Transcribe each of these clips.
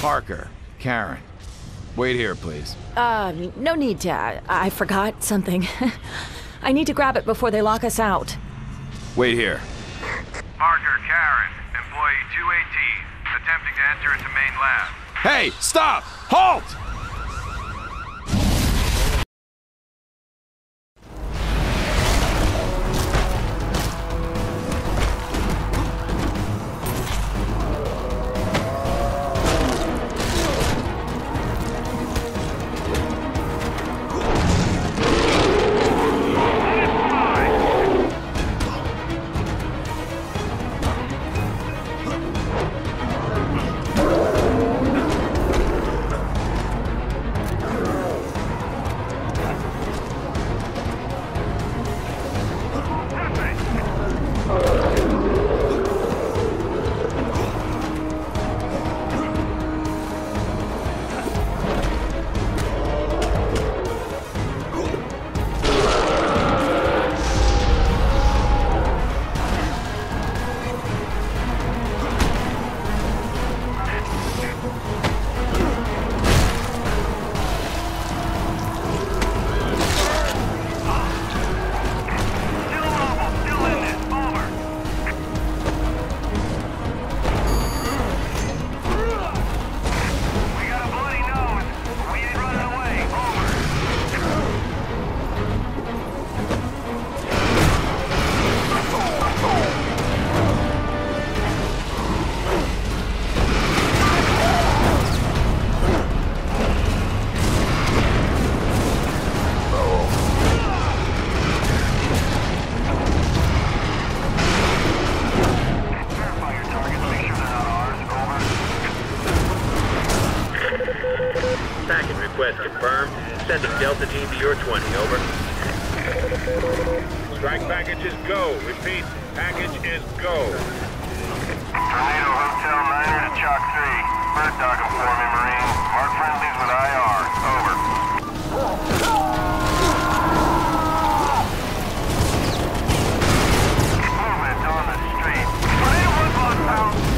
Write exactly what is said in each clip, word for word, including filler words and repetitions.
Parker, Karen. Wait here, please. Uh, no need to. I, I forgot something. I need to grab it before they lock us out. Wait here. Parker, Karen, employee two eighteen, attempting to enter into main lab. Hey, stop! Halt! Confirmed. Sending Delta Team to your twenty, over. Strike package is go. Repeat, package is go. Tornado Hotel Niner to Chalk three. Bird dog them for me, Marine. Mark friendlies with I R. Over. Movement on the street. Tornado one block out.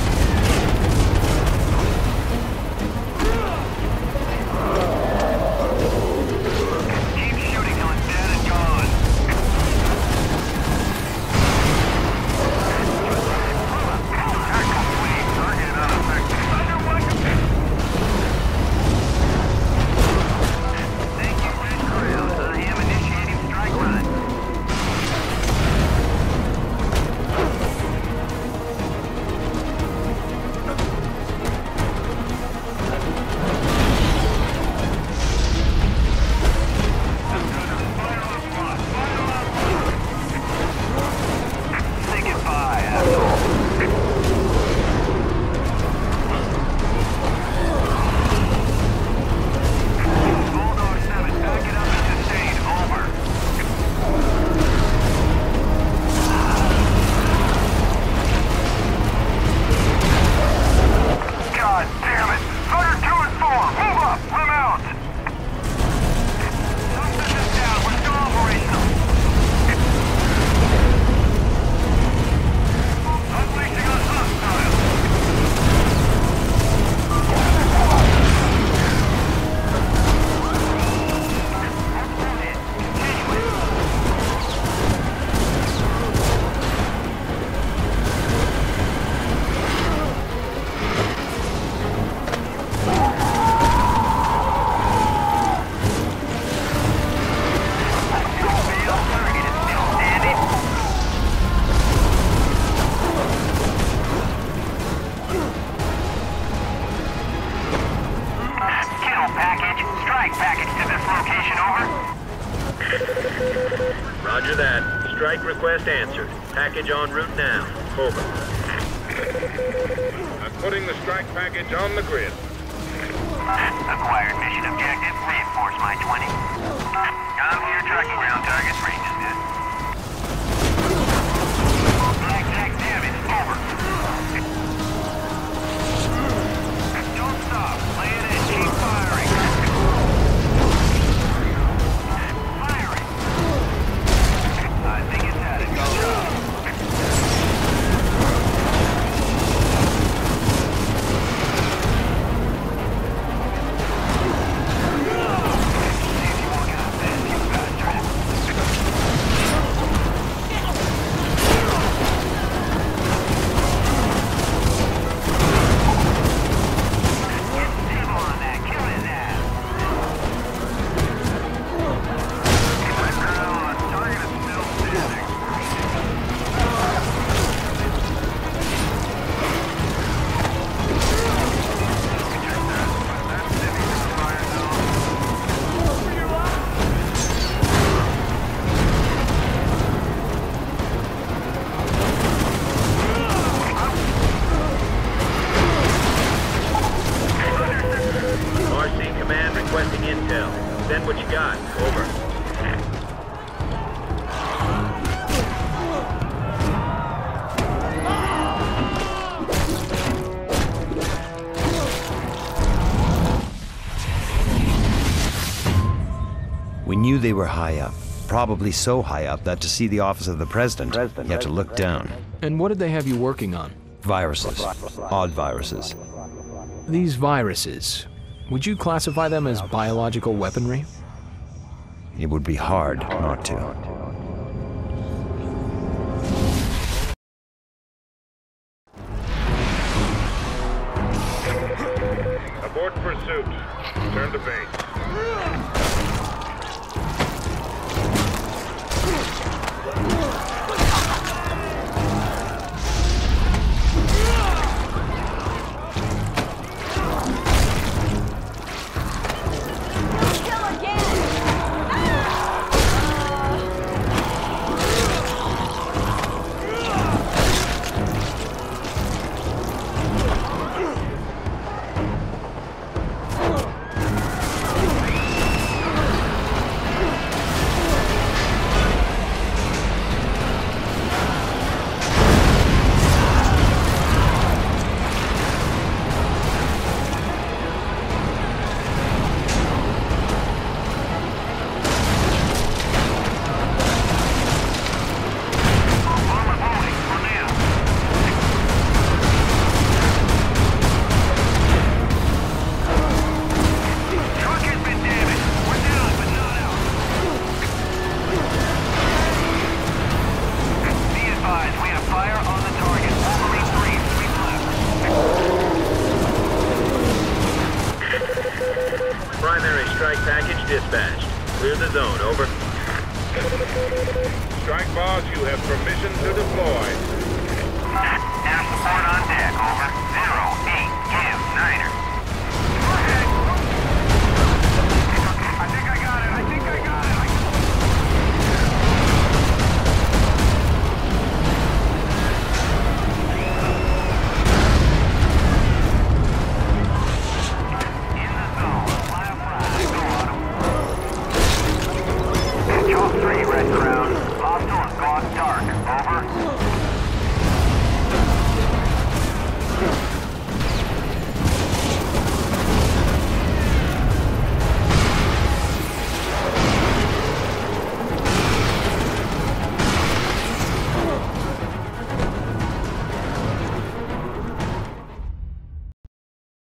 Roger that. Strike request answered. Package en route now. Over. I'm putting the strike package on the grid. Acquired mission objective. Reinforce my twenty. I'm here tracking ground targets. Range is good. Blackjack damage. Over. Don't stop. Play it in. Keep firing. Firing. I think it's had it. Go job. you got? Over. We knew they were high up, probably so high up that to see the office of the president, you had to look down. And what did they have you working on? Viruses. Odd viruses. These viruses, would you classify them as biological weaponry? It would be hard not to. Abort pursuit. Return to base. Primary strike package dispatched. Clear the zone, over. Strike boss, you have permission to deploy. Air support on deck, over. Zero, eight,